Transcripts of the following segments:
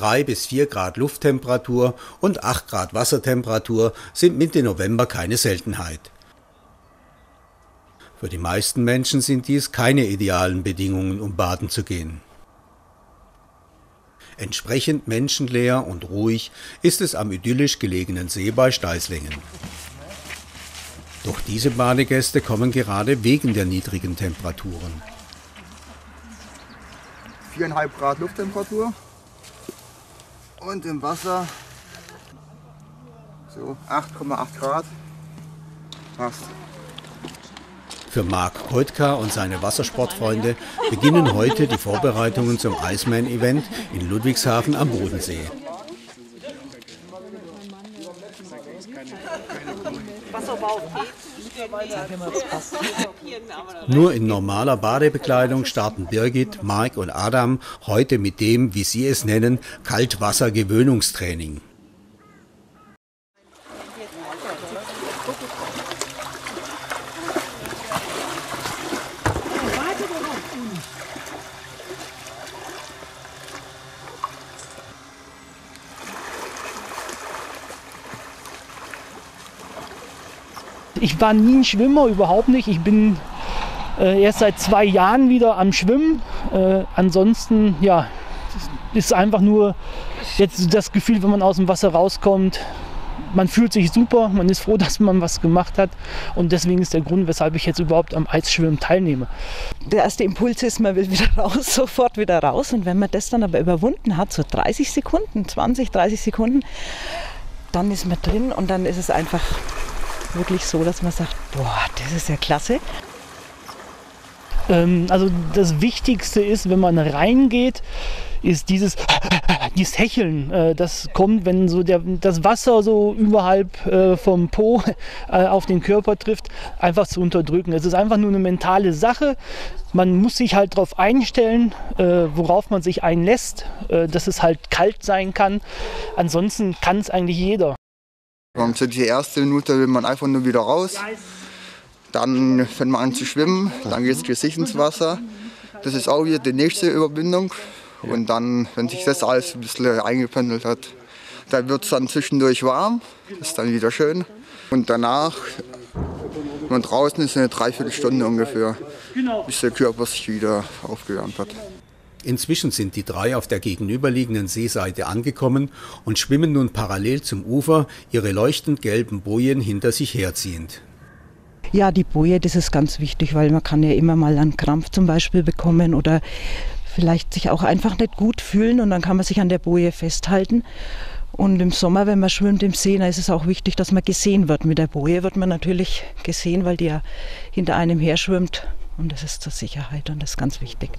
3 bis 4 Grad Lufttemperatur und 8 Grad Wassertemperatur sind Mitte November keine Seltenheit. Für die meisten Menschen sind dies keine idealen Bedingungen, um baden zu gehen. Entsprechend menschenleer und ruhig ist es am idyllisch gelegenen See bei Steißlingen. Doch diese Badegäste kommen gerade wegen der niedrigen Temperaturen. 4,5 Grad Lufttemperatur und im Wasser so 8,8 Grad. Passt. Für Marc Koitka und seine Wassersportfreunde beginnen heute die Vorbereitungen zum Iceman-Event in Ludwigshafen am Bodensee. Nur in normaler Badebekleidung starten Birgit, Marc und Adam heute mit dem, wie sie es nennen, Kaltwasser-Gewöhnungstraining. Ich war nie ein Schwimmer, überhaupt nicht. Ich bin erst seit 2 Jahren wieder am Schwimmen. Ansonsten, ja, ist einfach nur jetzt das Gefühl, wenn man aus dem Wasser rauskommt, man fühlt sich super, man ist froh, dass man was gemacht hat. Und deswegen ist der Grund, weshalb ich jetzt überhaupt am Eisschwimmen teilnehme. Der erste Impuls ist, man will wieder raus, sofort wieder raus. Und wenn man das dann aber überwunden hat, so 30 Sekunden, 20, 30 Sekunden, dann ist man drin und dann ist es einfach wirklich so, dass man sagt, boah, das ist ja klasse. Also das Wichtigste ist, wenn man reingeht, ist dieses Hecheln. Das kommt, wenn so das Wasser so überhalb vom Po auf den Körper trifft, einfach zu unterdrücken. Es ist einfach nur eine mentale Sache. Man muss sich halt darauf einstellen, worauf man sich einlässt, dass es halt kalt sein kann. Ansonsten kann es eigentlich jeder. So die erste Minute will man einfach nur wieder raus, dann fängt man an zu schwimmen, dann geht das Gesicht ins Wasser. Das ist auch wieder die nächste Überwindung. Und dann, wenn sich das alles ein bisschen eingependelt hat, dann wird es dann zwischendurch warm, das ist dann wieder schön. Und danach, wenn man draußen ist, eine Dreiviertelstunde ungefähr, bis der Körper sich wieder aufgewärmt hat. Inzwischen sind die 3 auf der gegenüberliegenden Seeseite angekommen und schwimmen nun parallel zum Ufer, ihre leuchtend gelben Bojen hinter sich herziehend. Ja, die Boje, das ist ganz wichtig, weil man kann ja immer mal einen Krampf zum Beispiel bekommen oder vielleicht sich auch einfach nicht gut fühlen und dann kann man sich an der Boje festhalten. Und im Sommer, wenn man schwimmt im See, dann ist es auch wichtig, dass man gesehen wird. Mit der Boje wird man natürlich gesehen, weil die ja hinter einem her schwimmt und das ist zur Sicherheit und das ist ganz wichtig.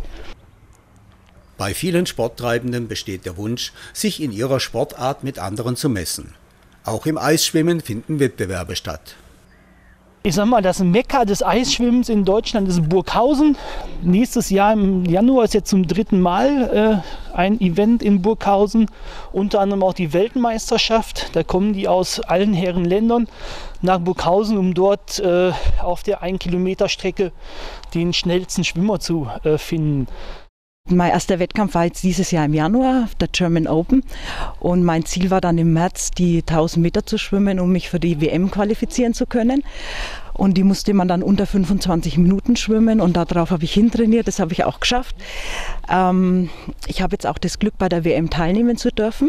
Bei vielen Sporttreibenden besteht der Wunsch, sich in ihrer Sportart mit anderen zu messen. Auch im Eisschwimmen finden Wettbewerbe statt. Ich sag mal, das Mekka des Eisschwimmens in Deutschland ist Burghausen. Nächstes Jahr im Januar ist jetzt zum 3. Mal ein Event in Burghausen. Unter anderem auch die Weltmeisterschaft. Da kommen die aus allen Herrenländern nach Burghausen, um dort auf der 1-Kilometer-Strecke den schnellsten Schwimmer zu finden. Mein erster Wettkampf war jetzt dieses Jahr im Januar, der German Open. Und mein Ziel war dann im März, die 1000 Meter zu schwimmen, um mich für die WM qualifizieren zu können. Und die musste man dann unter 25 Minuten schwimmen und darauf habe ich hintrainiert, das habe ich auch geschafft. Ich habe jetzt auch das Glück, bei der WM teilnehmen zu dürfen.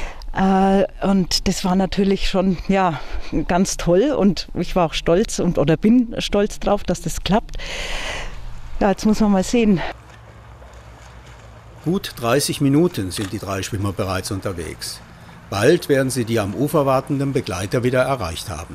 Und das war natürlich schon ja, ganz toll und ich war auch stolz oder bin stolz drauf, dass das klappt. Ja, jetzt muss man mal sehen. Gut 30 Minuten sind die 3 Schwimmer bereits unterwegs. Bald werden sie die am Ufer wartenden Begleiter wieder erreicht haben.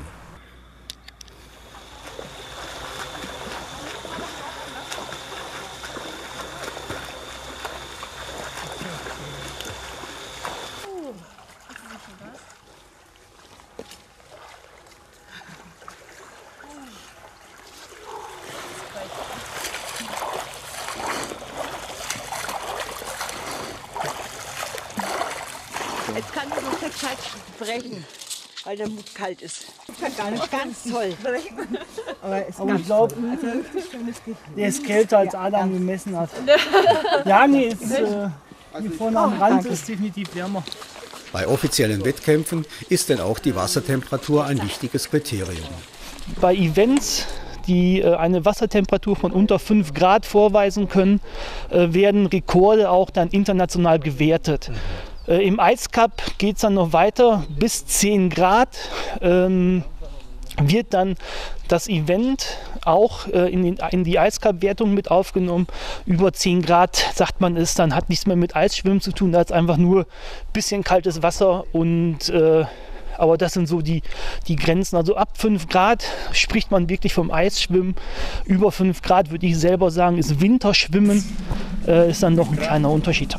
Jetzt kann ich noch nicht gescheit sprechen, weil der Mund kalt ist. Ich kann gar nicht ganz toll. Aber ich glaube, der ist kälter als Adam gemessen hat. Ja, nee, ist Hier vorne am Rand ist definitiv wärmer. Bei offiziellen Wettkämpfen ist denn auch die Wassertemperatur ein wichtiges Kriterium. Bei Events, die eine Wassertemperatur von unter 5 Grad vorweisen können, werden Rekorde auch dann international gewertet. Im Eiscup geht es dann noch weiter, bis 10 Grad wird dann das Event auch in die Eiscup-Wertung mit aufgenommen. Über 10 Grad, sagt man es, dann hat nichts mehr mit Eisschwimmen zu tun, da ist einfach nur ein bisschen kaltes Wasser und aber das sind so die Grenzen. Also ab 5 Grad spricht man wirklich vom Eisschwimmen. Über 5 Grad würde ich selber sagen, ist Winterschwimmen. Ist dann noch ein kleiner Unterschied.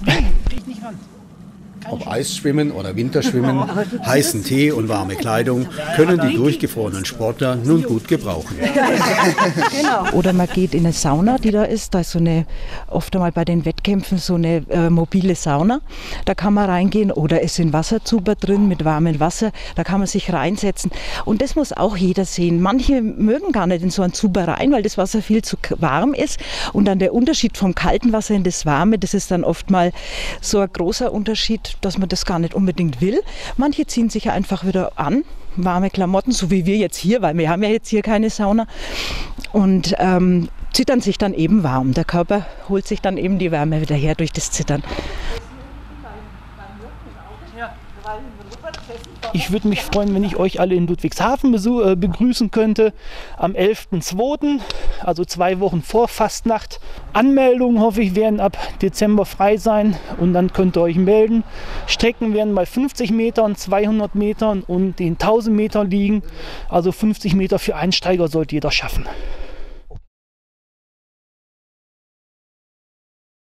Ob Eisschwimmen oder Winterschwimmen, heißen Tee und warme Kleidung können die durchgefrorenen Sportler nun gut gebrauchen. Oder man geht in eine Sauna, die da ist so eine, oft einmal bei den Wettkämpfen so eine mobile Sauna. Da kann man reingehen oder es sind Wasserzuber drin mit warmem Wasser, da kann man sich reinsetzen. Und das muss auch jeder sehen. Manche mögen gar nicht in so einen Zuber rein, weil das Wasser viel zu warm ist. Und dann der Unterschied vom kalten Wasser in das warme, das ist dann oft mal so ein großer Unterschied, dass man das gar nicht unbedingt will. Manche ziehen sich einfach wieder an, warme Klamotten, so wie wir jetzt hier, weil wir haben ja jetzt hier keine Sauna und zittern sich dann eben warm. Der Körper holt sich dann eben die Wärme wieder her durch das Zittern. Ich würde mich freuen, wenn ich euch alle in Ludwigshafen begrüßen könnte. Am 11.02., also 2 Wochen vor Fastnacht. Anmeldungen, hoffe ich, werden ab Dezember frei sein und dann könnt ihr euch melden. Strecken werden bei 50 Metern, 200 Metern und den 1000 Metern liegen. Also 50 Meter für Einsteiger sollte jeder schaffen.